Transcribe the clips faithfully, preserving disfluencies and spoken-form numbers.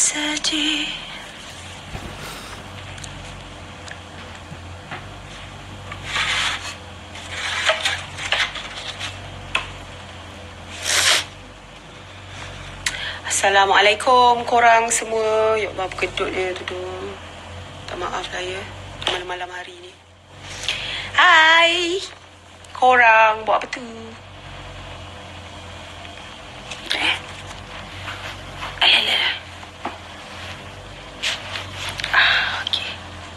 sedih. Assalamualaikum korang semua. Ya Allah, berkedutnya tu tu. Tak maaf lah ya, malam-malam hari ni. Hai korang, buat apa tu? Eh Alah, ah, okay.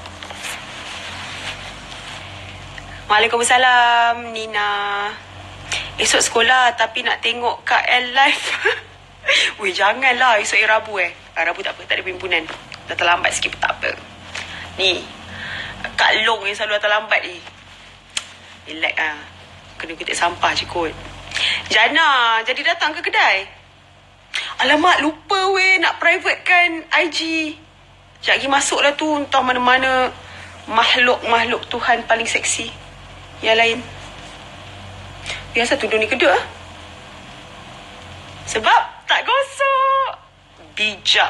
Waalaikumsalam Nina. Esok sekolah tapi nak tengok Kak L live. Weh, janganlah. Esok hari Rabu eh. Ah, Rabu tak apa, tak ada perhimpunan. Dah terlambat sikit pun tak apa. Ni Kak Long yang selalu datang lambat ni. Relax lah. Kena ketik sampah je kot. Jana, jadi datang ke kedai? Alamak, lupa weh nak private kan I G. Sekejap lagi masuk lah tu. Entah mana-mana makhluk-makhluk Tuhan paling seksi yang lain. Biasa tuduh ni kedua lah. Sebab tak gosok. Bijak.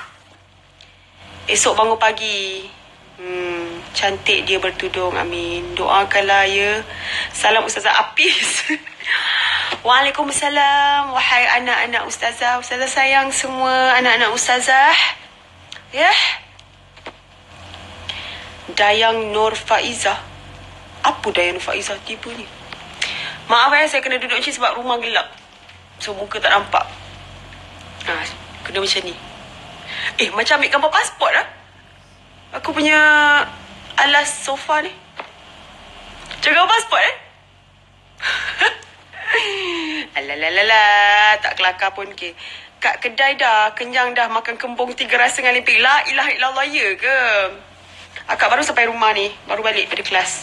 Esok bangun pagi. Hmm, cantik dia bertudung. Amin. Doakanlah ya. Salam Ustazah Apis. Waalaikumsalam. Wahai anak-anak Ustazah. Ustazah sayang semua anak-anak Ustazah. Ya. Yeah. Dayang Nur Faizah. Apa Dayang Nur Faizah tiba ni? Maaf eh, saya kena duduk macam sebab rumah gelap. So, muka tak nampak. Ha, kena macam ni. Eh, macam ambil gambar pasport lah. Aku punya alas sofa ni. Macam gambar pasport eh. Alalalala. Tak kelakar pun. Okay. Kat kedai dah. Kenyang dah makan kembung tiga rasa dengan lempik. La ilaha illallah ya ke? Akak baru sampai rumah ni. Baru balik pada kelas.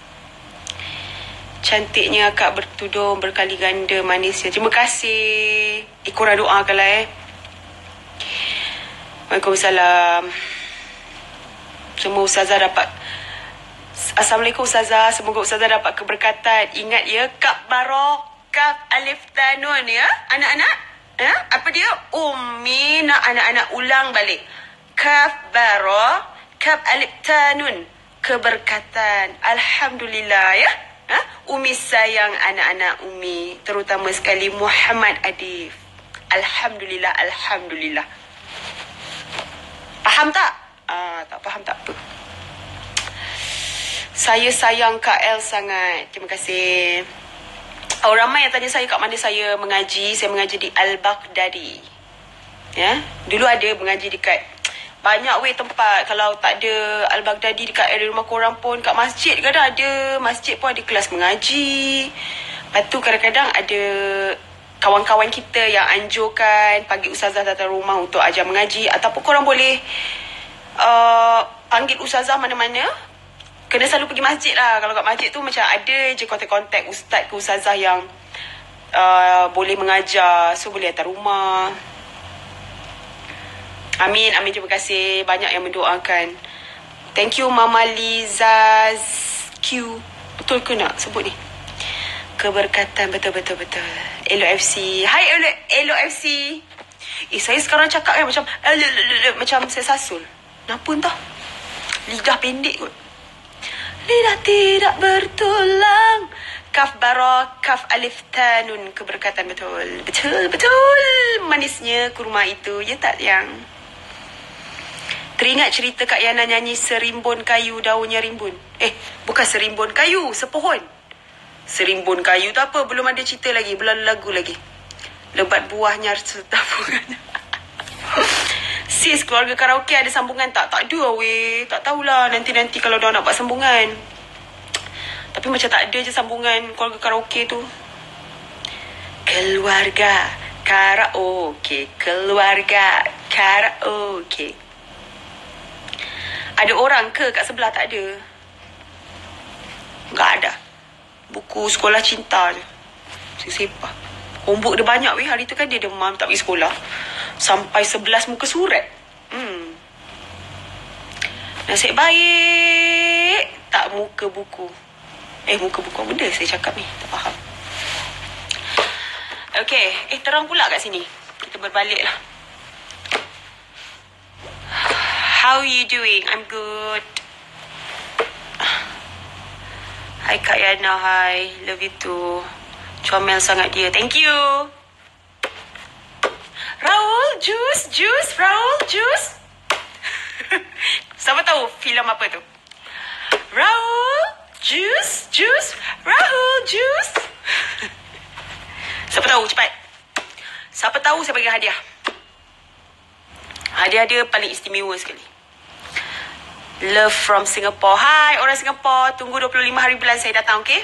Cantiknya akak bertudung berkali ganda manisnya. Terima kasih. Eh, korang doakanlah eh. Waalaikumsalam. Semua Ustazah dapat. Assalamualaikum Ustazah. Semoga Ustazah dapat keberkatan. Ingat ya, Kaf Barok, Kaf Alif Tanun ya. Anak-anak. Ya? Apa dia? Umi. Nak anak-anak ulang balik. Kaf Barok, Kaf Alif Tanun. Keberkatan. Alhamdulillah ya. Ha? Umi sayang anak-anak Umi, terutama sekali Muhammad Adif. Alhamdulillah, Alhamdulillah. Faham tak? Ah, tak faham tak apa. Saya sayang Kak L sangat. Terima kasih. Oh, ramai yang tanya saya kat mana saya mengaji. Saya mengaji di Al-Baghdadi. Ya, dulu ada mengaji dekat banyak weh tempat. Kalau tak ada Al-Baghdadi dekat area rumah korang pun, kat masjid kadang ada. Masjid pun ada kelas mengaji. Lepas tu kadang-kadang ada kawan-kawan kita yang anjurkan panggil Ustazah datang rumah untuk ajar mengaji. Ataupun korang boleh uh, panggil Ustazah mana-mana. Kena selalu pergi masjid lah. Kalau kat masjid tu macam ada je kontak-kontak Ustaz ke Ustazah yang uh, boleh mengajar. So boleh datang rumah. Amin, amin, terima kasih. Banyak yang mendoakan. Thank you Mama Lizaz Q. Betul ke nak sebut ni? Keberkatan, betul-betul betul. Elo F C. Hai Elo, Elo F C. Eh, saya sekarang cakap kan macam macam saya sasul. Kenapa entah? Lidah pendek kot. Lidah tidak bertulang. Kaf Barok, Kaf Alif Tanun. Keberkatan, betul. Betul, betul. Manisnya kurma itu. Ya tak yang? Teringat cerita Kak Yana nyanyi Serimbun Kayu Daunnya Rimbun. Eh, bukan Serimbun Kayu, sepohon. Serimbun Kayu tu apa? Belum ada cerita lagi, belum ada lagu lagi. Lebat buahnya setapungan. Sis, keluarga karaoke ada sambungan tak? Tak ada weh. Tak tahulah nanti-nanti kalau dah nak buat sambungan. Tapi macam tak ada je sambungan keluarga karaoke tu. Keluarga karaoke, keluarga karaoke. Ada orang ke kat sebelah? Tak ada. Tak ada. Buku sekolah cinta je. Sepah. Homework dia banyak weh. Hari tu kan dia demam tak pergi sekolah. Sampai sebelas muka surat. Hmm. Nasib baik tak muka buku. Eh, muka buku apa benda saya cakap ni? Tak faham. Okey. Eh, terang pula kat sini. Kita berbalik lah. How you doing? I'm good. Hai Kak Yana, hai. Love you too. Comel sangat dia. Thank you. Raul, juice, juice. Raul, juice. Siapa tahu filem apa tu? Raul, juice, juice. Raul, juice. Siapa tahu, cepat. Siapa tahu saya bagi hadiah. Hadiah dia paling istimewa sekali. Love from Singapore. Hai orang Singapore. Tunggu dua puluh lima hari bulan saya datang, okay?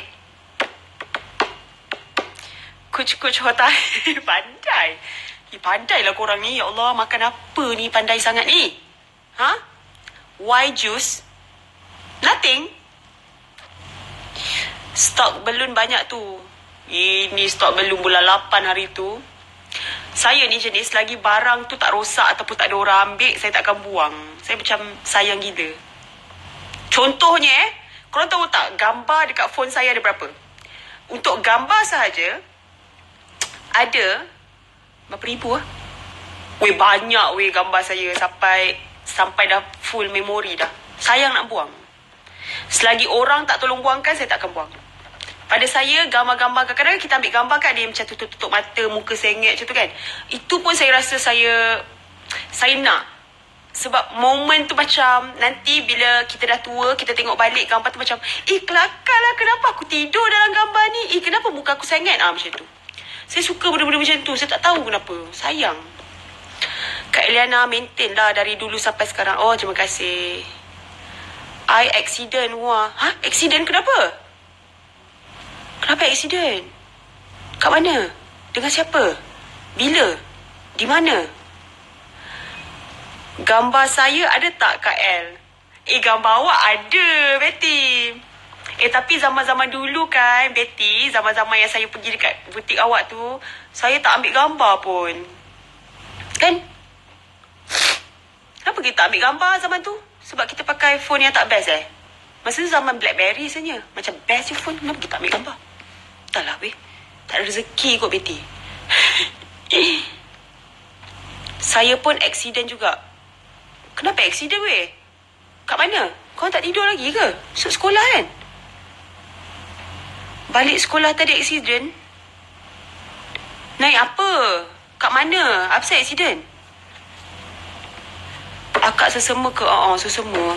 Kuch-kuch hotai. Pandai. Eh, pandailah korang ni. Ya Allah, makan apa ni pandai sangat ni? Ha? Why juice? Nothing. Stok belum banyak tu. Ini stok belum bulan lapan hari tu. Saya ni jenis lagi barang tu tak rosak ataupun tak ada orang ambil, saya tak akan buang. Saya macam sayang gila. Contohnya eh, korang tahu tak gambar dekat phone saya ada berapa? Untuk gambar sahaja ada berapa ribu ah? Weh banyak weh gambar saya sampai sampai dah full memori dah. Sayang nak buang. Selagi orang tak tolong buangkan, saya tak akan buang. Pada saya, gambar-gambar, kadang-kadang kita ambil gambar kan, dia macam tutup-tutup mata, muka sengit macam tu kan. Itu pun saya rasa saya, saya nak. Sebab momen tu macam, nanti bila kita dah tua, kita tengok balik gambar tu macam, eh kelakar lah, kenapa aku tidur dalam gambar ni? Eh kenapa muka aku sengit? Ah, macam tu. Saya suka benda-benda macam tu, saya tak tahu kenapa. Sayang. Kak Eliana maintain lah dari dulu sampai sekarang. Oh, terima kasih. I accident, wah. Ha? Accident kenapa? Kenapa aksiden? Kat mana? Dengan siapa? Bila? Di mana? Gambar saya ada tak Kak El? Eh, gambar awak ada, Betty. Eh, tapi zaman-zaman dulu kan, Betty, zaman-zaman yang saya pergi dekat butik awak tu, saya tak ambil gambar pun. Kan? Kenapa kita tak ambil gambar zaman tu? Sebab kita pakai phone yang tak best eh? Masa tu zaman Blackberry sebenarnya. Macam best je phone, kenapa kita tak ambil gambar? Tak lah weh. Tak ada rezeki kot Betty. Saya pun aksiden juga. Kenapa aksiden weh? Kat mana? Kau tak tidur lagi ke? Masuk sekolah kan? Balik sekolah tadi aksiden? Naik apa? Kat mana? Apa saya aksiden? Akak sesama ke? Oh, oh sesama.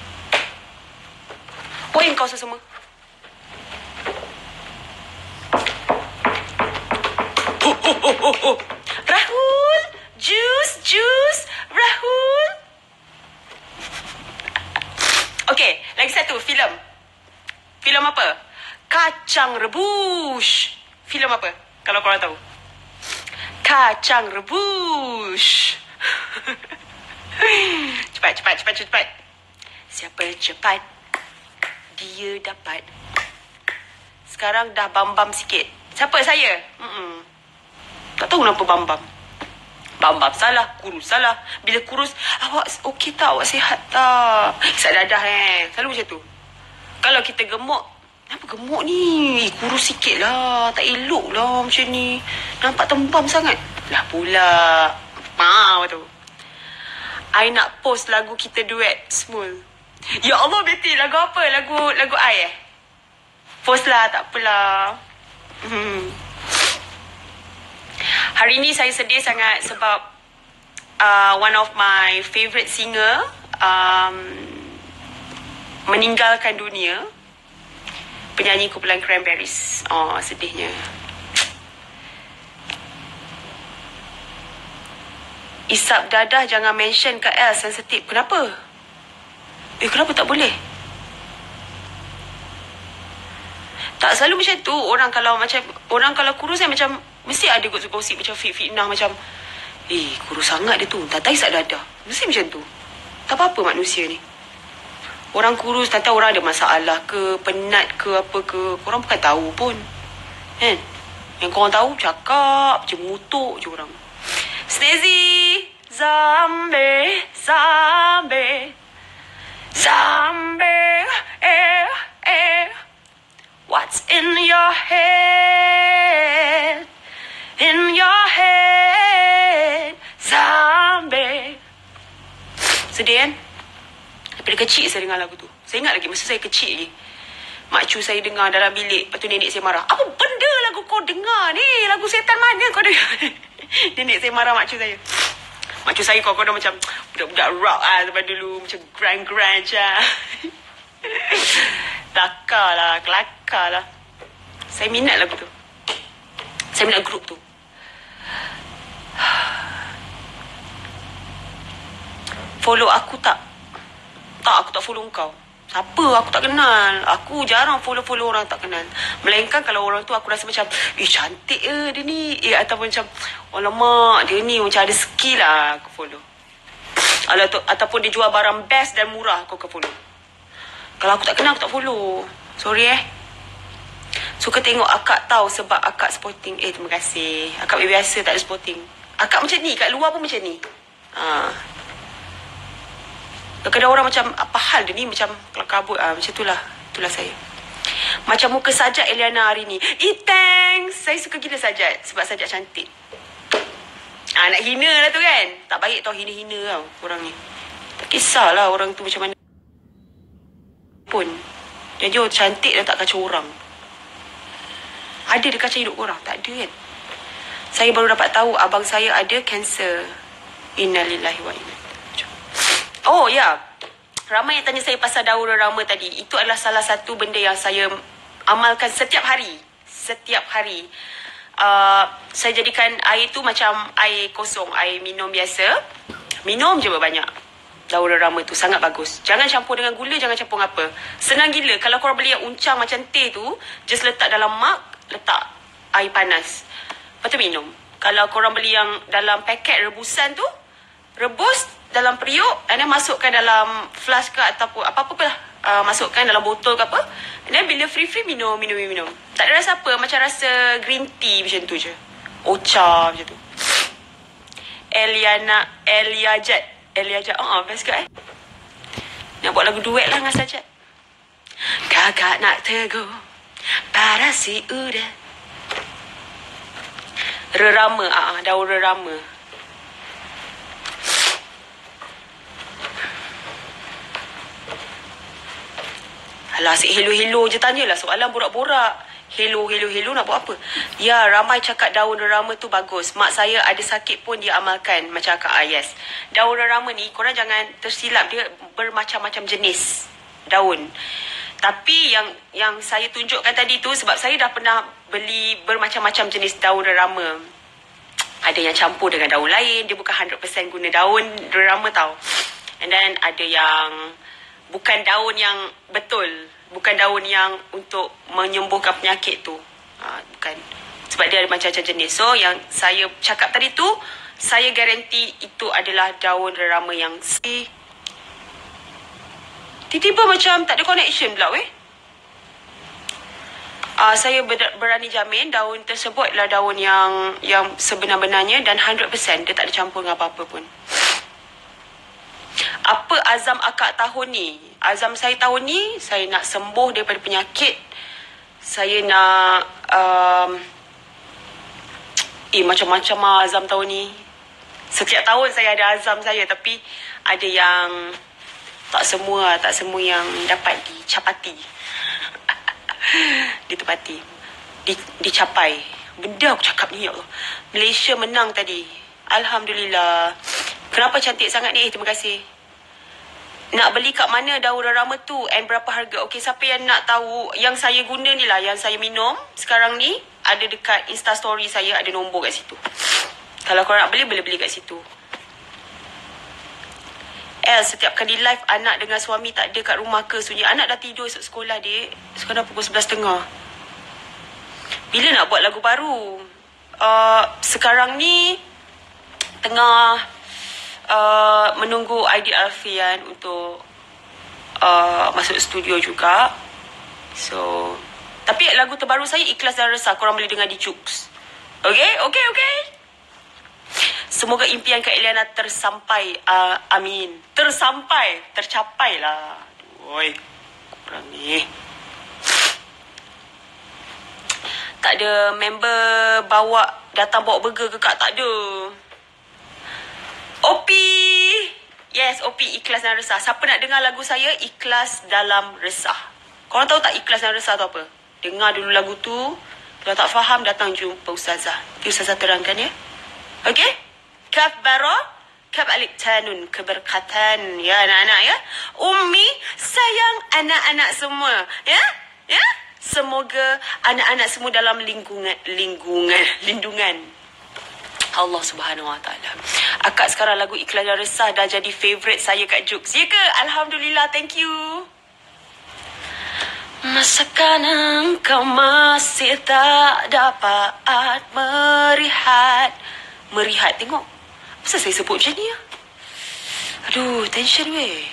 Oh, yang kau sesama? Oh, oh, oh, oh, oh. Rahul, juice, juice, Rahul. Okey, lagi satu, filem. Filem apa? Kacang rebus. Filem apa? Kalau korang tahu. Kacang rebus. Cepat, cepat, cepat, cepat. Siapa cepat, dia dapat. Sekarang dah bam-bam sikit. Siapa saya? Mm-mm. Tak tahu kenapa bam-bam. Bam-bam salah, kurus salah. Bila kurus, awak okey tak? Awak sihat tak? Isak dadah eh. Selalu macam tu. Kalau kita gemuk, kenapa gemuk ni? Kurus sikit lah. Tak elok lah macam ni. Nampak tembam sangat. Lah pula. Haa, tu. I nak post lagu kita duet, Smul. Ya Allah, Betty. Lagu apa? Lagu lagu I eh? Post lah, tak apalah. Hmm. Hari ni saya sedih sangat sebab uh, one of my favourite singer um, meninggalkan dunia. Penyanyi kumpulan Cranberries. Oh, sedihnya. Isap dadah jangan mention Kak El, sensitif. Kenapa? Eh, kenapa tak boleh? Tak selalu macam tu. Orang kalau macam orang kalau kurus kan macam mesti ada gosip-gosip macam fitnah macam eh kurus sangat dia tu. Tak tahu isap dadah. Mesti macam tu. Tak apa-apa manusia ni. Orang kurus tak tahu orang ada masalah ke, penat ke apa ke. Korang bukan tahu pun. Kan? Yang korang tahu cakap je, mutuk je orang. Snazzy, zombie, zombie, zombie, eh, eh. What's in your head? In your head, zombie. Sedih kan? Dari kecil saya dengar lagu tu. Saya ingat lagi masa saya kecil lagi. Makcik saya dengar dalam bilik. Lepas tu nenek saya marah. Apa benda lagu kau dengar ni? Lagu setan mana kau dengar? Nenek saya marah makcik saya. Makcik saya kau-kau dah macam budak-budak rock lah sebab dulu. Macam grand-grand je. Takar lah, kelakar lah. Saya minat lagu tu. Saya minat grup tu. Follow aku tak? Tak, aku tak follow kau. Siapa? Aku tak kenal. Aku jarang follow-follow orang tak kenal. Melainkan kalau orang tu aku rasa macam, eh cantik ke dia ni? Eh ataupun macam, alamak dia ni macam ada skill lah, aku follow. Atau, ataupun dia jual barang best dan murah, aku akan follow. Kalau aku tak kenal, aku tak follow. Sorry eh. Suka tengok akak tahu sebab akak sporting. Eh terima kasih. Akak biasa tak ada sporting. Akak macam ni, kat luar pun macam ni. Haa. Kadang-kadang orang macam, apa hal dia ni? Macam kabut. Ah, macam itulah. Itulah saya. Macam muka Sajat Eliana hari ni. Eh, thanks. Saya suka gila Sajat. Sebab Sajat cantik. Ah, nak hina lah tu kan? Tak baik tau hina-hina tau orang ni. Tak kisahlah orang tu macam mana pun. Jadi orang cantik dan tak kacau orang. Ada dia kacau hidup orang? Tak ada kan? Saya baru dapat tahu abang saya ada kanser. Innalillahi wa inna. Oh ya, ramai yang tanya saya pasal daun rama tadi. Itu adalah salah satu benda yang saya amalkan setiap hari. Setiap hari. Uh, saya jadikan air tu macam air kosong, air minum biasa. Minum je banyak. Daun rama tu sangat bagus. Jangan campur dengan gula, jangan campur apa. Senang gila. Kalau korang beli yang uncang macam teh tu, just letak dalam mug, letak air panas. Lepas tu minum. Kalau korang beli yang dalam paket rebusan tu, rebus dalam periuk, and then masukkan dalam flask ke ataupun apa-apa lah. Uh, masukkan dalam botol ke apa. And then bila free-free minum, minum, minum. Tak ada rasa apa. Macam rasa green tea macam tu je. Ocha macam tu. Eliana, Eliajat. Eliajat. Oh, best ke eh? Nak buat lagu duet lah dengan Sajat. Kakak nak tegur pada si uda. Rerama. Ah, daun rerama. Alah, asyik hello-hello je tanyalah. Soalan borak-borak. Hello, hello, hello nak buat apa? Ya, ramai cakap daun rama tu bagus. Mak saya ada sakit pun dia amalkan. Macam Kak Ayas. Daun rama ni, korang jangan tersilap. Dia bermacam-macam jenis daun. Tapi yang yang saya tunjukkan tadi tu, sebab saya dah pernah beli bermacam-macam jenis daun rama. Ada yang campur dengan daun lain. Dia bukan one hundred percent guna daun rama tau. And then ada yang bukan daun yang betul. Bukan daun yang untuk menyembuhkan penyakit tu. Ha, bukan. Sebab dia ada macam-macam jenis. So, yang saya cakap tadi tu, saya garanti itu adalah daun rama yang si. Tiba-tiba macam tak ada connection pula weh. Uh, saya ber- berani jamin daun tersebut adalah daun yang yang sebenar-benarnya dan one hundred percent dia tak ada campur dengan apa-apa pun. Apa azam akak tahun ni? Azam saya tahun ni, saya nak sembuh daripada penyakit. Saya nak... Um, eh, macam-macam lah azam tahun ni. Setiap tahun saya ada azam saya. Tapi ada yang... Tak semua, tak semua yang dapat dicapati. Ditepati. Di, dicapai. Benda aku cakap ni, ya Allah. Malaysia menang tadi. Alhamdulillah. Kenapa cantik sangat ni? Eh, terima kasih. Nak beli kat mana daun rama tu and berapa harga? Okey, siapa yang nak tahu yang saya guna ni lah, yang saya minum sekarang ni, ada dekat Instastory saya, ada nombor kat situ. Kalau korang nak beli, boleh beli kat situ. El, setiap kali live anak dengan suami tak ada kat rumah ke sunyi? Anak dah tidur esok sekolah, dek. Sekarang pukul sebelas tiga puluh. Bila nak buat lagu baru? Uh, sekarang ni tengah Uh, menunggu Aidil Alfian untuk uh, masuk studio juga. So, tapi lagu terbaru saya Ikhlas dan Resah, korang boleh dengar di Joox. Okay, okay, okay. Semoga impian Kak Eliana tersampai. uh, Amin. Tersampai, tercapai lah. Aduh, korang ni tak ada member bawa, datang bawa burger ke Kak? Tak ada. Opi, Yes, O P, ikhlas dan resah. Siapa nak dengar lagu saya, Ikhlas Dalam Resah. Korang tahu tak ikhlas dan resah tu apa? Dengar dulu lagu tu. Kalau tak faham, datang jumpa Ustazah. Nanti Ustazah terangkan ya. Okey? Kaf bara, kaf alif tanun, keberkatan. Ya anak-anak ya. Umi sayang anak-anak semua. Ya? Ya? Semoga anak-anak semua dalam lingkungan, lingkungan, lindungan Allah Subhanahu Wa Taala. Akak sekarang lagu Ikhlas dan Resah dah jadi favourite saya kat Jux. Ya ke? Alhamdulillah, thank you. Masakan engkau masih tak dapat merihat. Merihat, tengok. Kenapa saya sebut macam ni ya? Aduh, tension weh.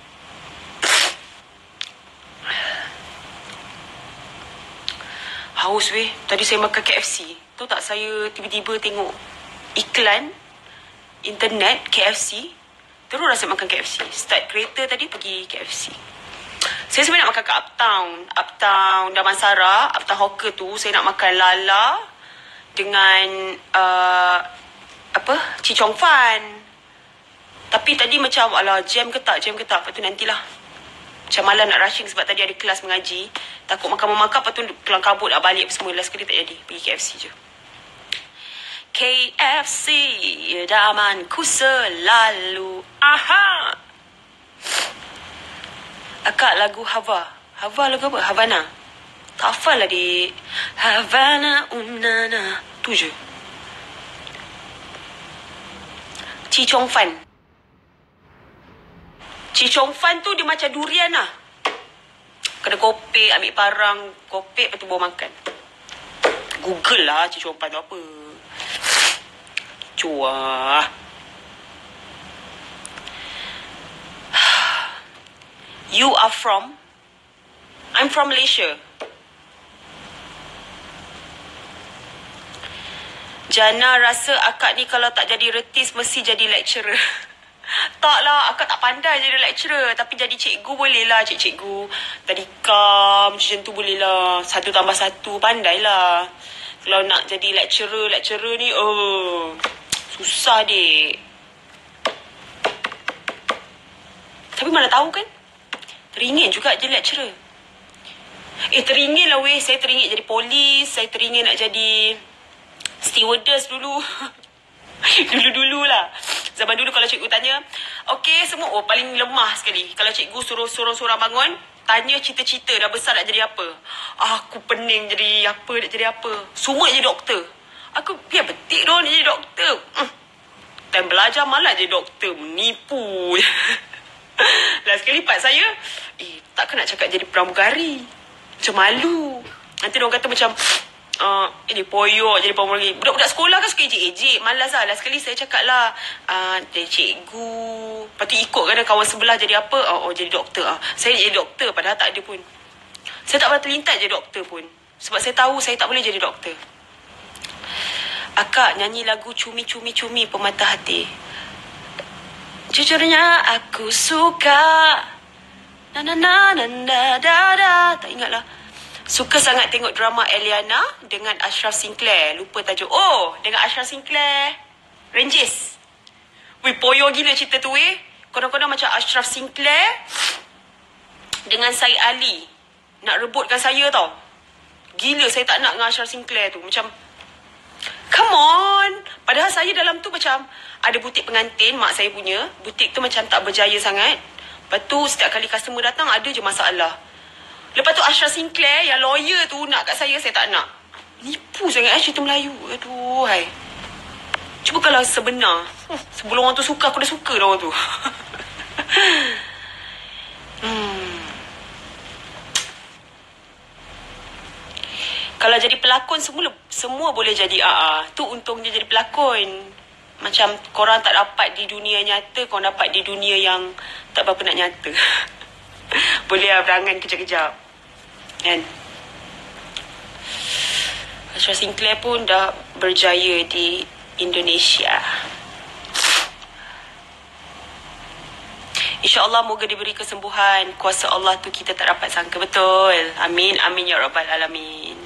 Haus weh. Tadi saya makan K F C. Tahu tak, saya tiba-tiba tengok iklan internet K F C. Terus rasa makan K F C. Start kereta tadi pergi K F C. Saya sebenarnya nak makan kat Uptown. Uptown Damansara, Uptown Hawker tu. Saya nak makan lala dengan uh, apa? Chee Chong Fan. Tapi tadi macam alah jam ke tak, jam ke tak. Lepas tu nantilah. Macam malam nak rushing sebab tadi ada kelas mengaji. Takut makan-makan, lepas tu kelang kabut lah balik semua. Last kali tak jadi. Pergi K F C je. K F C damanku selalu. Aha. Akak lagu Hava. Hava lagu apa? Havana. Tak hafal lah dik. Havana umnana. Tu je. Chee Chong Fan. Chee Chong Fan tu dia macam durian lah. Kena kopek, ambil parang, kopek, lepas tu bawa makan. Google lah Chee Chong Fan tu apa. Cuah. You are from? I'm from Malaysia. Jana rasa akak ni kalau tak jadi retis mesti jadi lecturer. Taklah, akak tak pandai jadi lecturer. Tapi jadi cikgu boleh lah, cik-cikgu. Tadika macam tu boleh lah. Satu tambah satu, pandai lah. Kalau nak jadi lecturer, lecturer ni, oh, susah dek. Tapi mana tahu kan? Teringin juga jadi lecturer. Eh, teringin lah weh. Saya teringin jadi polis. Saya teringin nak jadi stewardess dulu. Dulu-dulu lah. Zaman dulu kalau cikgu tanya, okey semua, oh paling lemah sekali. Kalau cikgu suruh sorang-sorang bangun, tanya cita-cita dah besar nak jadi apa. Aku pening jadi apa, nak jadi apa. Semua jadi doktor. Aku biar betik dong nak jadi doktor. Hmm. Time belajar malah jadi doktor. Menipu. Last kali part saya, eh takkan nak cakap jadi pramugari. Macam malu. Nanti diorang kata macam, uh, ini poyok jadi pramugari. Budak-budak sekolah kan suka ejek-ejek. Malas lah. Last kali saya cakap lah, uh, jadi cikgu. Lepas tu ikut kadang kawan sebelah jadi apa. Oh, oh jadi doktor. Uh. Saya jadi doktor padahal tak ada pun. Saya tak pernah terlintas jadi doktor pun. Sebab saya tahu saya tak boleh jadi doktor. Akak nyanyi lagu Cumi-Cumi-Cumi Pemata Hati. Jujurnya aku suka na na na na na da da. Tak ingat lah. Suka sangat tengok drama Eliana dengan Ashraf Sinclair. Lupa tajuk. Oh, dengan Ashraf Sinclair Ranges. Wih, poyo gila cerita tu weh. Kadang-kadang macam Ashraf Sinclair dengan Said Ali nak rebutkan saya tau. Gila, saya tak nak dengan Ashraf Sinclair tu. Macam, come on. Padahal saya dalam tu macam ada butik pengantin, mak saya punya. Butik tu macam tak berjaya sangat. Lepas tu setiap kali customer datang ada je masalah. Lepas tu Ashraf Sinclair yang lawyer tu nak kat saya, saya tak nak. Nipu sangat eh cerita Melayu. Aduh, hai. Cuba kalau sebenar. Sebelum orang tu suka, aku dah suka dah orang tu. hmm. Kalau jadi pelakon semua semua boleh jadi A A. Tu untungnya jadi pelakon. Macam korang tak dapat di dunia nyata, korang dapat di dunia yang tak berapa nak nyata. Boleh lah berangan kejap-kejap. Kan? Ashraf Sinclair pun dah berjaya di Indonesia. InsyaAllah moga diberi kesembuhan. Kuasa Allah tu kita tak dapat sangka. Betul. Amin. Amin ya Rabbal Alamin.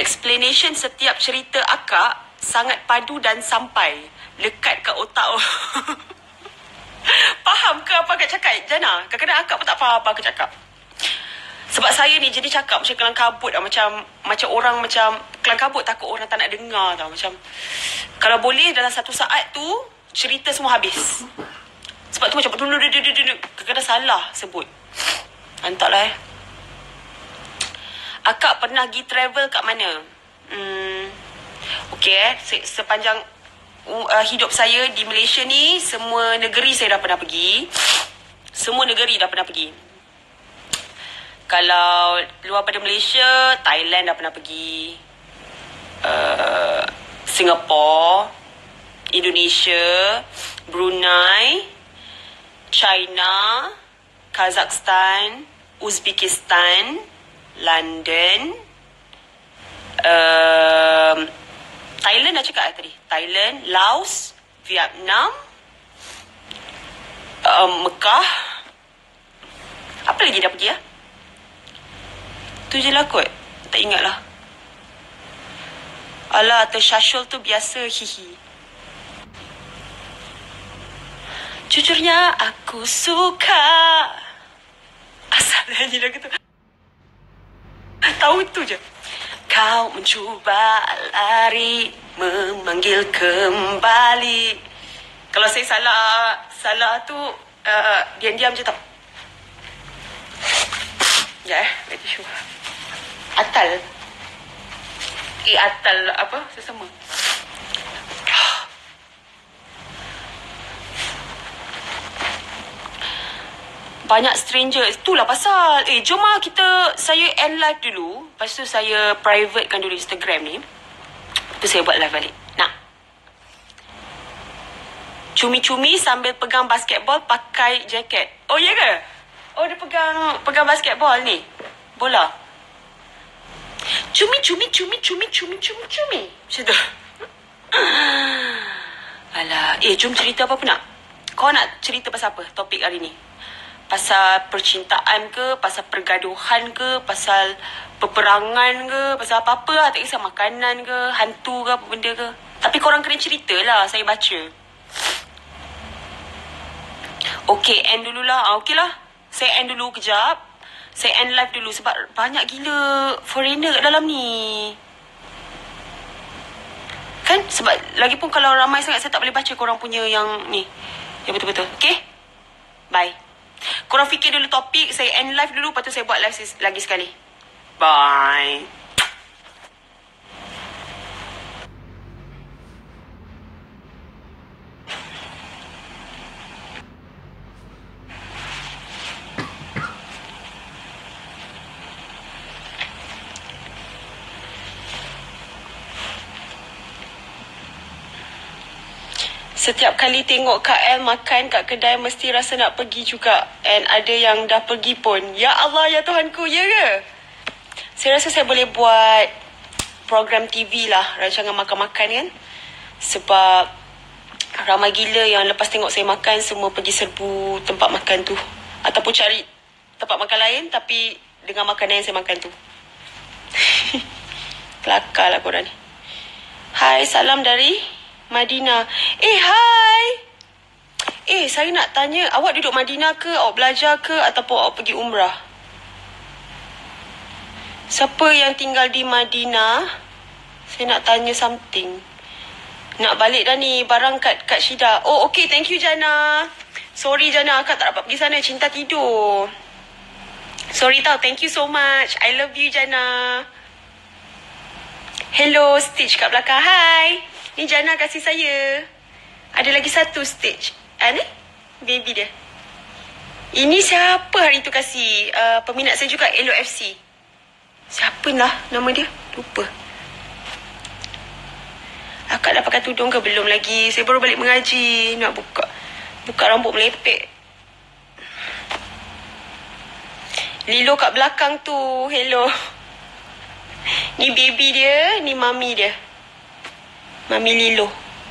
Explanation setiap cerita akak sangat padu dan sampai. Lekat kat otak. Faham ke apa akak cakap, Jana? Kadang-kadang akak pun tak faham apa akak cakap. Sebab saya ni jadi cakap macam kelang kabut lah. Macam macam orang macam kelang kabut, takut orang tak nak dengar tau. Macam kalau boleh dalam satu saat tu cerita semua habis. Sebab tu macam kadang-kadang salah sebut. Entahlah eh. Akak pernah pergi travel kat mana? Hmm, okay eh. Se- sepanjang uh, hidup saya di Malaysia ni, semua negeri saya dah pernah pergi. Semua negeri dah pernah pergi. Kalau luar pada Malaysia, Thailand dah pernah pergi. Uh, Singapore, Indonesia, Brunei, China, Kazakhstan, Uzbekistan, London, um, Thailand dah cakap tadi. Thailand, Laos, Vietnam, um, Mekah. Apa lagi dah pergi ya? Tu je lah kot. Tak ingat lah. Alah, tersyasyul tu biasa. Hihi. Jujurnya aku suka. Asal nyanyi lagu tu. Tahu itu je. Kau mencuba lari, memanggil kembali. Kalau saya salah, salah tu uh, diam-diam je tau. Ya eh, bagi tisu. Atal. Eh, atal apa? Sesama. Banyak stranger. Itulah pasal. Eh, jom lah kita, saya end live dulu. Lepas tu saya privatekan dulu Instagram ni. Lepas tu saya buat live balik. Nak. Cumi-cumi sambil pegang basketball pakai jaket. Oh, ya ke? Oh, dia pegang pegang basketball ni. Bola. Cumi-cumi, cumi-cumi, cumi-cumi, cumi. Macam tu. Alah. Eh, jom cerita apa pun nak? Kau nak cerita pasal apa topik hari ni? Pasal percintaan ke, pasal pergaduhan ke, pasal peperangan ke, pasal apa-apa lah. Tak kisah makanan ke, hantu ke, apa benda ke. Tapi korang kena cerita lah, saya baca. Okay, end dululah. Ah, okay lah. Saya end dulu kejap. Saya end live dulu sebab banyak gila foreigner kat dalam ni. Kan? Sebab lagipun kalau ramai sangat, saya tak boleh baca korang punya yang ni. Yang betul-betul. Okay? Bye. Korang fikir dulu topik. Saya end live dulu. Lepas tu saya buat live lagi sekali. Bye. Setiap kali tengok Kak El makan kat kedai, mesti rasa nak pergi juga. And ada yang dah pergi pun. Ya Allah, ya Tuhanku, ya ke? Saya rasa saya boleh buat program T V lah, rancangan makan-makan kan. Sebab ramai gila yang lepas tengok saya makan, semua pergi serbu tempat makan tu. Ataupun cari tempat makan lain, tapi dengan makanan yang saya makan tu. Kelakar lah korang ni. Hai, salam dari Madinah. Eh, hai. Eh, saya nak tanya, awak duduk Madinah ke, awak belajar ke, ataupun awak pergi umrah? Siapa yang tinggal di Madinah? Saya nak tanya something. Nak balik dah ni, barang kat kat Syida. Oh, okay, thank you Jana. Sorry Jana, akak tak dapat pergi sana, cinta tidur. Sorry tau, thank you so much. I love you Jana. Hello, Stitch kat belakang. Hai. Ni Jana kasih saya. Ada lagi satu Stitch. Ah, ni? Baby dia. Ini siapa hari tu kasih? Uh, peminat saya juga, Elo F C. Siapa lah nama dia? Lupa. Akak dah pakai tudung ke? Belum lagi. Saya baru balik mengaji. Nak buka. Buka rambut melepek. Lilo kat belakang tu. Hello. Ni baby dia. Ni mami dia. Mami Lilo.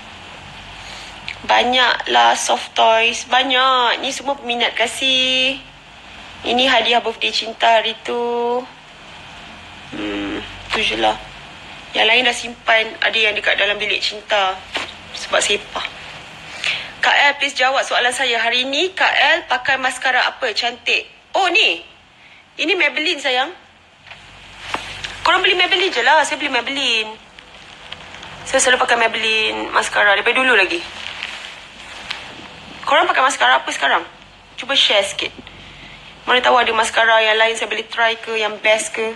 Banyaklah soft toys. Banyak. Ni semua peminat kasih. Ini hadiah birthday cinta hari tu. Hmm, tu je lah. Yang lain dah simpan. Ada yang dekat dalam bilik cinta. Sebab sepah. Kak El, please jawab soalan saya. Hari ni Kak El pakai maskara apa? Cantik. Oh, ni. Ini Maybelline, sayang. Korang beli Maybelline je lah. Saya beli Maybelline. Saya selalu pakai Maybelline maskara. Daripada dulu lagi. Korang pakai maskara apa sekarang? Cuba share sikit. Mana tahu ada maskara yang lain saya boleh try ke, yang best ke.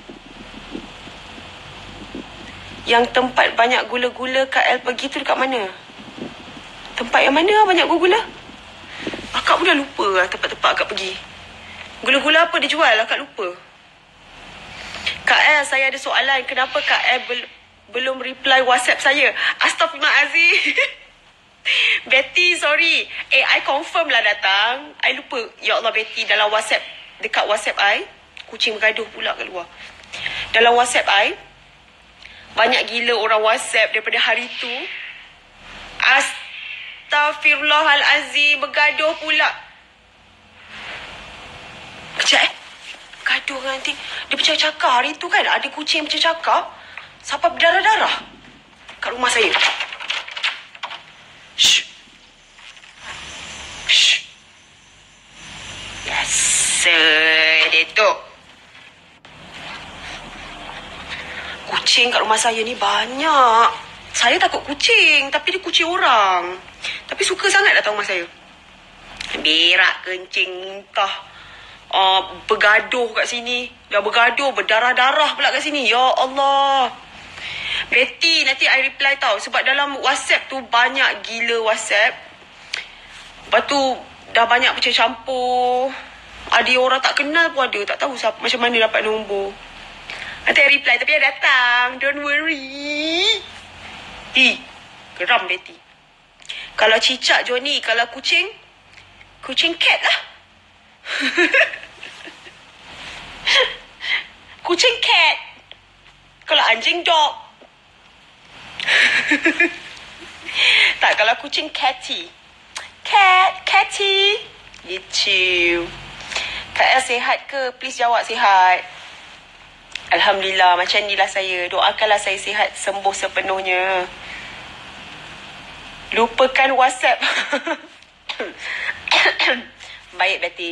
Yang tempat banyak gula-gula Kak El pergi tu dekat mana? Tempat yang mana banyak gula-gula? Akak pun dah lupa lah tempat-tempat akak pergi. Gula-gula apa dia jual? Akak lupa. Kak El, saya ada soalan. Kenapa Kak El bel- belum reply WhatsApp saya? Astaghfirullahalazim. Betty, sorry. Eh, I confirm lah datang. I lupa. Ya Allah, Betty, dalam WhatsApp, dekat WhatsApp I, kucing bergaduh pula kat luar. Dalam WhatsApp I, banyak gila orang WhatsApp daripada hari tu. Astaghfirullahalazim, bergaduh pula. Kejap eh. Bergaduh nanti. Dia bercakap-cakap hari tu kan. Ada kucing bercakap-cakap sampai berdarah-darah kat rumah saya. Shh. Shh. Biasa dia tu. Kucing kat rumah saya ni banyak. Saya takut kucing, tapi dia kucing orang. Tapi suka sangat datang rumah saya. Berak, kencing, muntah. Uh, bergaduh kat sini. Dah bergaduh, berdarah-darah pula kat sini. Ya Allah. Betty, nanti I reply tau. Sebab dalam WhatsApp tu banyak gila WhatsApp. Lepas tu dah banyak bercampur. Ada orang tak kenal pun ada. Tak tahu siapa, macam mana dapat nombor. Nanti I reply. Tapi I datang. Don't worry. Hi, geram Betty. Kalau cicak Johnny, kalau kucing, kucing cat lah. Kucing cat. Kalau anjing dog. Tak, kalau kucing catty. Cat, catty. Gitu. Kak El sihat ke? Please jawab sihat. Alhamdulillah, macam inilah saya. Doakanlah saya sihat, sembuh sepenuhnya. Lupakan WhatsApp. Baik, Betty.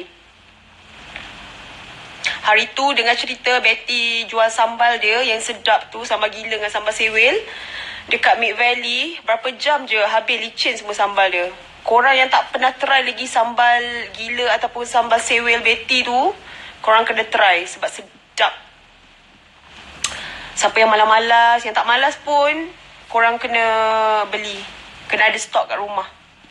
Hari tu dengar cerita Betty jual sambal dia yang sedap tu, sambal gila dengan sambal sewel. Dekat Mid Valley, berapa jam je habis licin semua sambal dia. Korang yang tak pernah try lagi sambal gila ataupun sambal sewel Betty tu, korang kena try sebab sedap. Siapa yang malas-malas, yang tak malas pun, korang kena beli. Kena ada stok kat rumah.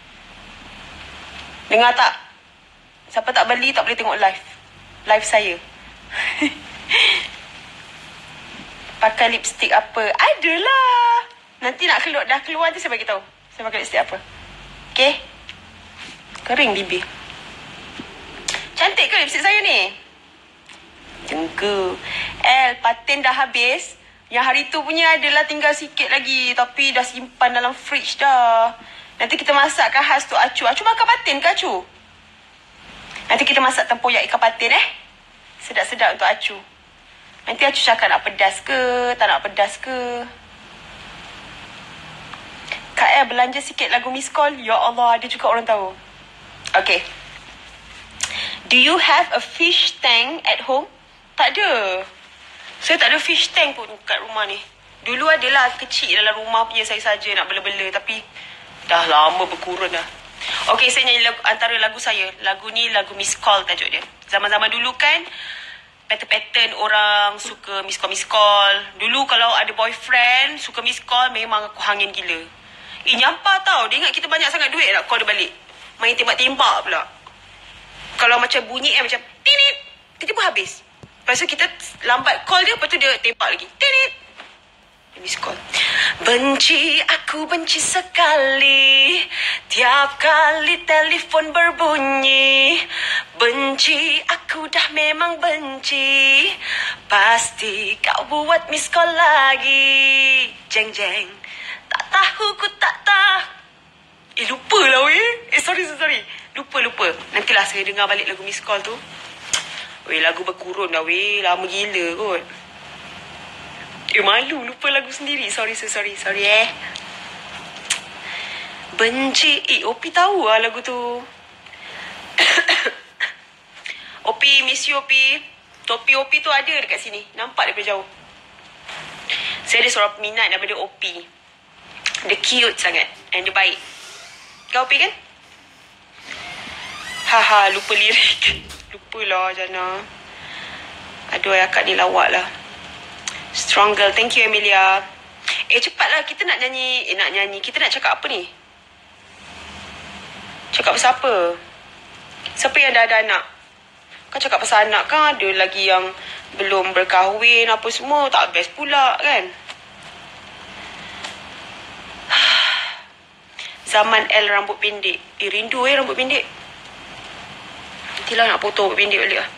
Dengar tak? Siapa tak beli tak boleh tengok live. Live saya. Pakai lipstick apa? Adalah. Nanti nak keluar, dah keluar nanti saya bagi tahu. Saya pakai lipstick apa. Okay? Kering bibir. Cantik ke lipstick saya ni? Jengku. El, paten dah habis. Yang hari tu punya adalah tinggal sikit lagi. Tapi dah simpan dalam fridge dah. Nanti kita masakkan khas tu Acu. Acu makan patin ke Acu? Nanti kita masak tempoyak ikan patin eh. Sedap-sedap untuk Acu. Nanti Acu cakap nak pedas ke, tak nak pedas ke. Kak El belanja sikit lagu Miss Call. Ya Allah, ada juga orang tahu. Okay. Do you have a fish tank at home? Tak ada. Saya tak ada fish tank pun kat rumah ni. Dulu adalah kecil dalam rumah punya saya saja nak bela-bela. Tapi dah lama berkurun dah. Okay, saya nyanyi lagu, antara lagu saya. Lagu ni lagu Miss Call tajuk dia. Zaman-zaman dulu kan, pattern-pattern orang suka Miss Call-Miss Call. Dulu kalau ada boyfriend suka Miss Call, memang aku hangin gila. Eh, nyampah tau. Dia ingat kita banyak sangat duit nak call dia balik. Main tembak-tembak pula. Kalau macam bunyi eh, macam tinit, tiba-tiba habis. Lepas tu kita lambat call dia, lepas tu dia tembak lagi. Tinit. Dia miss call. Benci, aku benci sekali. Tiap kali telefon berbunyi. Benci, aku dah memang benci. Pasti kau buat miss call lagi. Jeng jeng. Tak tahu, ku tak tahu. Eh, lupa lah weh. Eh, sorry, sorry. Lupa, lupa. Nantilah saya dengar balik lagu miss call tu. Weh, lagu berkurun dah weh. Lama gila kot. Eh, malu. Lupa lagu sendiri. Sorry, so sorry. Sorry eh. Benci. Eh, Opi tahu lah lagu tu. Opi, miss you Opi. Topi Opi tu ada dekat sini. Nampak daripada jauh. Saya ada seorang peminat daripada Opi. Dia cute sangat. And dia baik. Kau Opi kan? Haha, lupa lirik. Lupa lah Jana. Aduh, akak ni lawak lah. Strong girl. Thank you Emilia. Eh, cepatlah. Kita nak nyanyi. Eh, nak nyanyi. Kita nak cakap apa ni? Cakap pasal apa? Siapa yang dah ada anak? Kau cakap pasal anak kan? Ada lagi yang belum berkahwin apa semua. Tak best pula kan? Zaman L rambut pendek. Eh, rindu eh rambut pendek. Nantilah nak potong rambut pendek balik lah.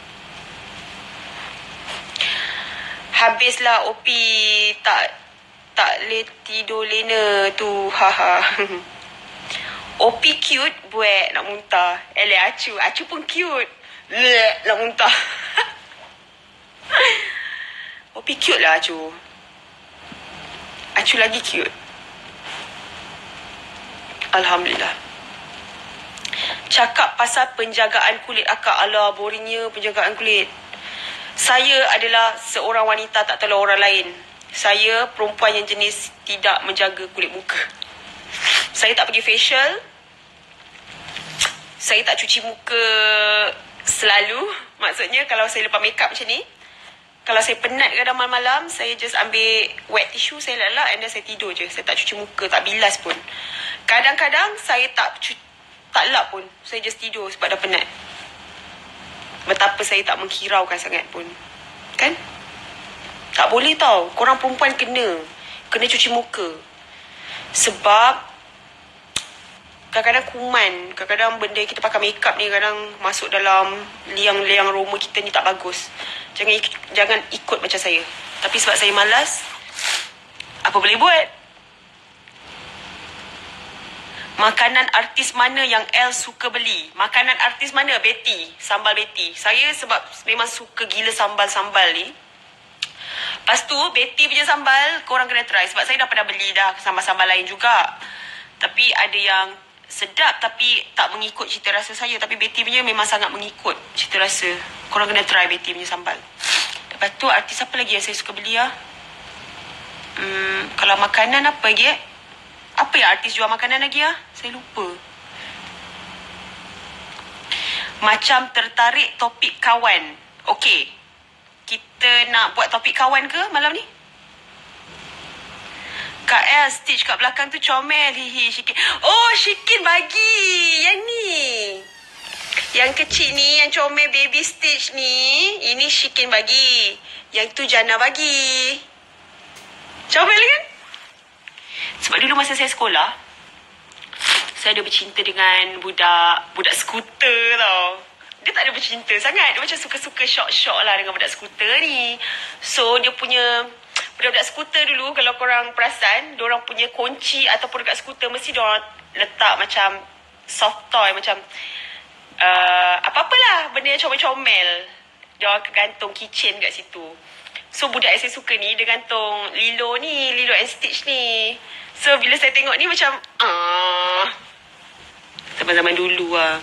Habislah Opi tak tak boleh tidur lena tu. Haha. Opi cute buat nak muntah. Eleh Acu. Acu pun cute. Lek nak muntah. Opi cute lah Acu. Acu lagi cute. Alhamdulillah. Cakap pasal penjagaan kulit akak. Alah, boringnya penjagaan kulit. Saya adalah seorang wanita tak tolong orang lain. Saya perempuan yang jenis tidak menjaga kulit muka. Saya tak pergi facial. Saya tak cuci muka selalu. Maksudnya kalau saya lepas makeup macam ni, kalau saya penat kadang malam-malam, saya just ambil wet tissue, saya lelak and then saya tidur je. Saya tak cuci muka, tak bilas pun. Kadang-kadang saya tak cu- tak lap pun. Saya just tidur sebab dah penat. Betapa saya tak menghiraukan sangat pun. Kan? Tak boleh tau. Korang perempuan kena. Kena cuci muka. Sebab kadang-kadang kuman. Kadang-kadang benda kita pakai makeup ni kadang masuk dalam liang-liang roma kita ni tak bagus. Jangan jangan ikut macam saya. Tapi sebab saya malas, apa boleh buat? Makanan artis mana yang L suka beli? Makanan artis mana? Betty. Sambal Betty. Saya sebab memang suka gila sambal-sambal ni. Lepas tu, Betty punya sambal, korang kena try. Sebab saya dah pernah beli dah sambal-sambal lain juga. Tapi ada yang sedap tapi tak mengikut cita rasa saya. Tapi Betty punya memang sangat mengikut cita rasa. Korang kena try Betty punya sambal. Lepas tu, artis apa lagi yang saya suka beli lah? Hmm, kalau makanan apa lagi eh? Apa yang artis jual makanan lagi lah? Saya lupa. Macam tertarik topik kawan. Okey. Kita nak buat topik kawan ke malam ni? Kak L, stitch kat belakang tu comel. Hihi, Shikin. Oh, Shikin bagi. Yang ni. Yang kecil ni, yang comel baby stitch ni. Ini Shikin bagi. Yang tu Jana bagi. Comel kan? Sebab dulu masa saya sekolah, saya ada bercinta dengan budak budak skuter tau. Dia tak ada bercinta sangat. Dia macam suka-suka syok-syok lah dengan budak skuter ni. So, dia punya budak-budak skuter dulu, kalau korang perasan, diorang punya kunci ataupun dekat skuter, mesti diorang letak macam soft toy, macam uh, apa-apalah, benda yang comel-comel. Diorang gantung keychain kat situ. So, budak yang saya suka ni, dia gantung Lilo ni, Lilo and Stitch ni. So, bila saya tengok ni macam, ah, zaman-zaman dulu lah.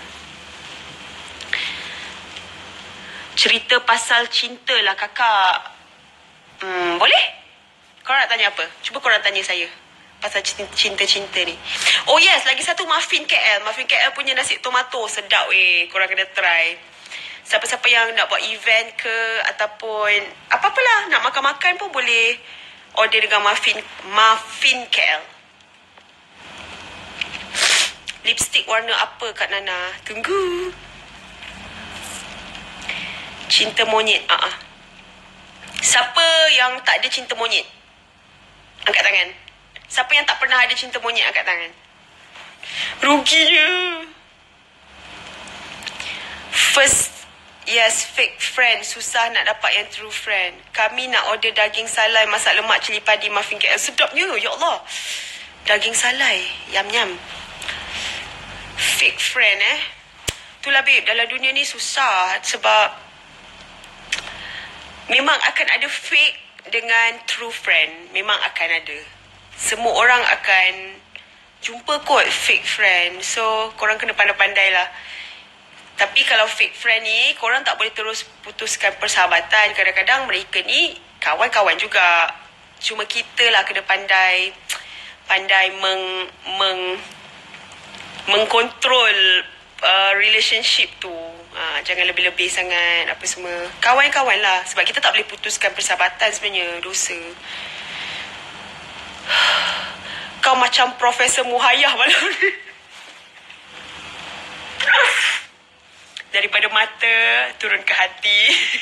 Cerita pasal cinta lah kakak. Hmm, boleh? Korang nak tanya apa? Cuba korang tanya saya. Pasal cinta-cinta ni. Oh yes, lagi satu muffin K L. Muffin K L punya nasi tomato. Sedap weh. Korang kena try. Siapa-siapa yang nak buat event ke, ataupun apa-apalah, nak makan-makan pun boleh order dengan muffin muffin K L. Lipstick warna apa Kak Nana? Tunggu. Cinta monyet. Ah, uh-uh. Siapa yang tak ada cinta monyet? Angkat tangan. Siapa yang tak pernah ada cinta monyet? Angkat tangan. Ruginya. First, yes, fake friend. Susah nak dapat yang true friend. Kami nak order daging salai, masak lemak, cili padi, muffin K L. Sedapnya, ya Allah. Daging salai. Yam-yam. Fake friend eh. Itulah babe, dalam dunia ni susah. Sebab memang akan ada fake dengan true friend memang akan ada. Semua orang akan jumpa kot fake friend. So, korang kena pandai-pandai lah. Tapi kalau fake friend ni, korang tak boleh terus putuskan persahabatan. Kadang-kadang mereka ni kawan-kawan juga. Cuma kita lah kena pandai pandai meng, meng, mengkontrol uh, relationship tu. Ha, jangan lebih-lebih sangat apa semua. Kawan-kawan lah. Sebab kita tak boleh putuskan persahabatan sebenarnya. Dosa. Kau macam Profesor Muhayyah malam ni. Daripada mata turun ke hati.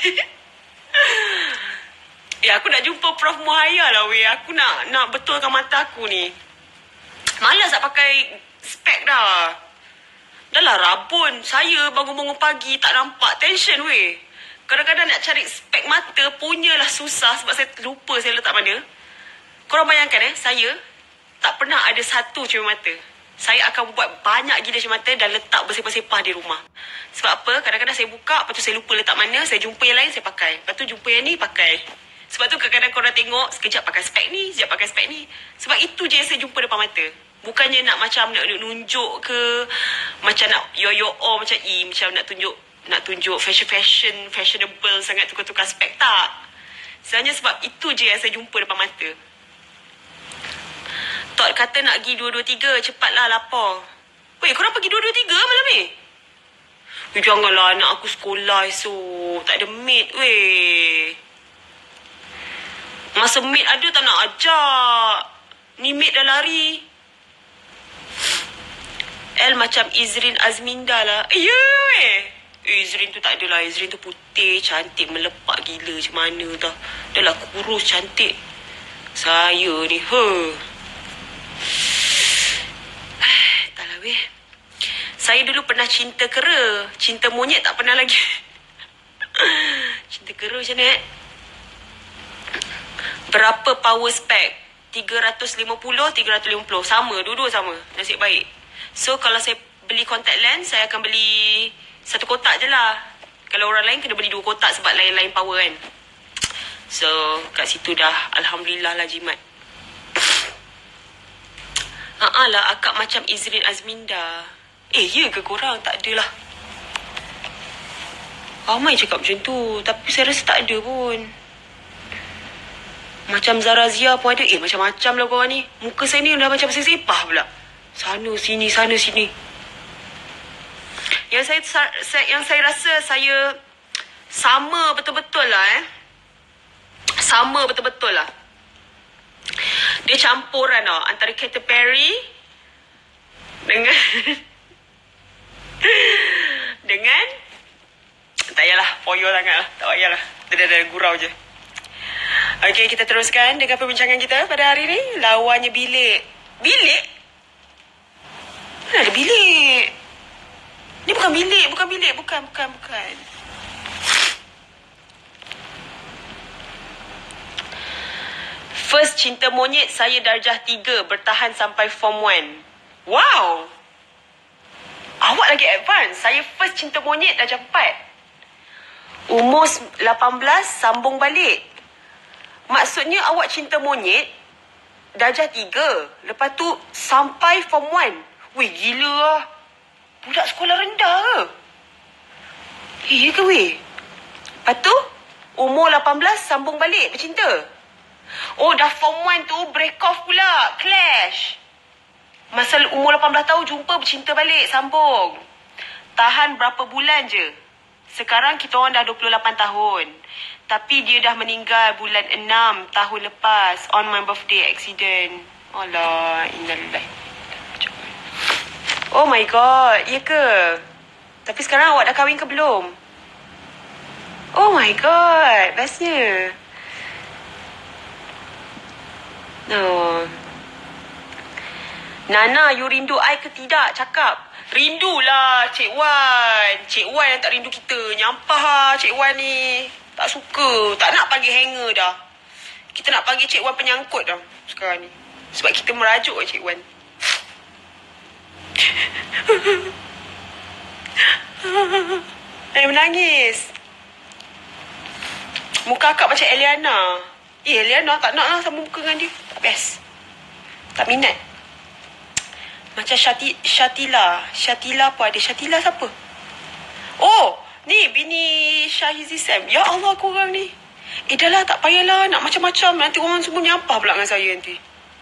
Ya, aku nak jumpa Prof Muhayyah lah weh. Aku nak nak betulkan mata aku ni. Malas nak pakai spek dah. Dah lah rabun. Saya bangun-bangun pagi tak nampak tension weh. Kadang-kadang nak cari spek mata punyalah susah sebab saya lupa saya letak mana. Korang bayangkan eh, saya tak pernah ada satu cermin mata. Saya akan buat banyak gila cermin mata dan letak bersepah-sepah di rumah. Sebab apa? Kadang-kadang saya buka, lepas tu saya lupa letak mana, saya jumpa yang lain, saya pakai. Lepas tu jumpa yang ni, pakai. Sebab tu kadang-kadang korang tengok, sekejap pakai spek ni, sekejap pakai spek ni. Sebab itu je yang saya jumpa depan mata. Bukannya nak macam nak nunjuk ke, macam nak yo-yo-oh macam E, macam nak tunjuk nak tunjuk fashion-fashion, fashionable sangat tukar-tukar spek. Tak. Sebenarnya sebab itu je yang saya jumpa depan mata. Tok kata nak pergi dua dua tiga. Cepatlah lapar. Weh, korang pergi dua dua tiga malam ni? Eh, janganlah anak aku sekolah esok. Tak ada maid weh. Masa maid ada tak nak ajak. Ni maid dah lari. El macam Izrin Azminda lah. Eh, ya weh. Eh, Izrin tu tak adalah. Izrin tu putih, cantik, melepak gila. Macam mana dah. Dah lah kurus, cantik. Saya ni, huh. Taklah weh. Saya dulu pernah cinta kera. Cinta monyet tak pernah lagi. Cinta kera macam ni eh. Berapa power spec? tiga ratus lima puluh, tiga ratus lima puluh. Sama, dua-dua sama. Nasib baik. So kalau saya beli contact lens, saya akan beli satu kotak je lah. Kalau orang lain kena beli dua kotak sebab lain-lain power kan. So kat situ dah alhamdulillah lah jimat. Haa lah, akak macam Izrin Azminda. Eh, ya ke korang? Tak adalah. Ramai cakap macam tu. Tapi saya rasa tak ada pun. Macam Zara Zia pun ada. Eh, macam-macam lah korang ni. Muka saya ni dah macam sepah pula. Sana, sini, sana, sini. Yang saya, yang saya rasa saya sama betul-betul lah eh. Sama betul-betul lah. Dia campuran tau antara Katy Perry dengan dengan tak payahlah, poyo sangat lah. Tak payahlah, dia dah, dah gurau je. Okey, kita teruskan dengan perbincangan kita pada hari ni. Lawannya bilik. Bilik? Mana ada bilik? Ni bukan bilik, bukan bilik, bukan, bukan, bukan. First cinta monyet saya darjah tiga, bertahan sampai form one. Wow! Awak lagi advance. Saya first cinta monyet darjah empat. Umur lapan belas, sambung balik. Maksudnya awak cinta monyet darjah tiga. Lepas tu sampai form one. Weh, gila lah. Budak sekolah rendah ke? Eh, ya ke weh? Lepas tu, umur lapan belas, sambung balik bercinta. Oh, dah form one tu break off pula. Clash. Masa umur lapan belas tahun jumpa, bercinta balik, sambung. Tahan berapa bulan je. Sekarang kita orang dah dua puluh lapan tahun. Tapi dia dah meninggal bulan enam tahun lepas. On my birthday accident. Alah, innalillahi. Oh my god, ya ke? Tapi sekarang awak dah kahwin ke belum? Oh my god, bestnya. No. Nana, you rindu I ke tidak? Cakap. Rindulah Cik Wan. Cik Wan yang tak rindu kita. Nyampah lah Cik Wan ni. Tak suka. Tak nak panggil hanger dah. Kita nak panggil Cik Wan penyangkut dah sekarang ni. Sebab kita merajuk Cik Wan. Eh, menangis. Muka akak macam Eliana. Eh, Liana tak nak lah sama muka dengan dia. Best. Tak minat. Macam Syati, Syatila. Syatila pun ada. Syatila siapa? Oh, ni bini Syahizi Sam. Ya Allah korang ni. Eh dah lah, tak payahlah nak macam-macam. Nanti orang semua nyampah pula dengan saya nanti.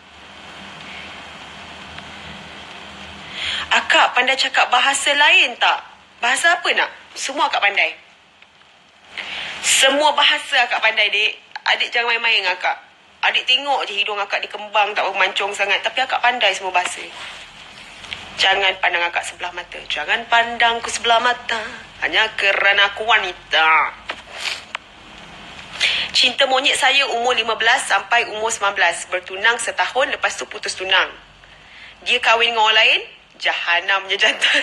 Akak pandai cakap bahasa lain tak? Bahasa apa nak? Semua akak pandai. Semua bahasa akak pandai, dek. Adik jangan main-main dengan akak. Adik tengok je hidung akak dikembang tak bermancung sangat. Tapi akak pandai semua bahasa. Jangan pandang akak sebelah mata. Jangan pandang ku sebelah mata. Hanya kerana aku wanita. Cinta monyet saya umur lima belas sampai umur sembilan belas. Bertunang setahun, lepas tu putus tunang. Dia kahwin dengan orang lain. Jahanamnya jantan.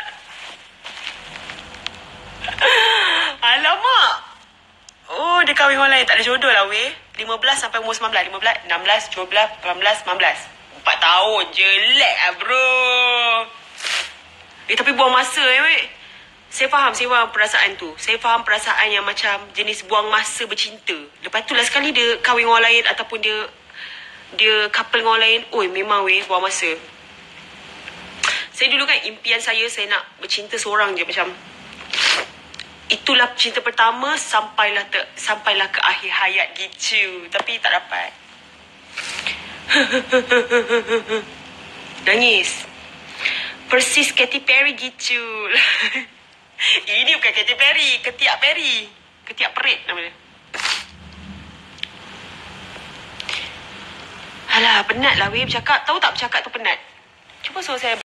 Alamak. Oh, dia kahwin orang lain. Tak ada jodoh lah weh. lima belas sampai umur sembilan belas. lima belas, enam belas, tujuh belas, lapan belas, sembilan belas. empat tahun je. Lag lah bro. Eh tapi buang masa eh weh. Saya faham, saya faham perasaan tu. Saya faham perasaan yang macam jenis buang masa bercinta. Lepas tu lah sekali dia kahwin orang lain ataupun dia dia couple dengan orang lain. Oi memang weh buang masa. Saya dulu kan impian saya, saya nak bercinta seorang je macam. Itulah cinta pertama sampailah ter, sampailah ke akhir hayat gitu. Tapi tak dapat. Nangis. Persis Katy Perry gitu. Ini bukan Katy Perry, Ketiak Perry. Ketiak perit namanya. Alah, penat lah weh bercakap. Tahu tak bercakap tu penat? Cuba suruh saya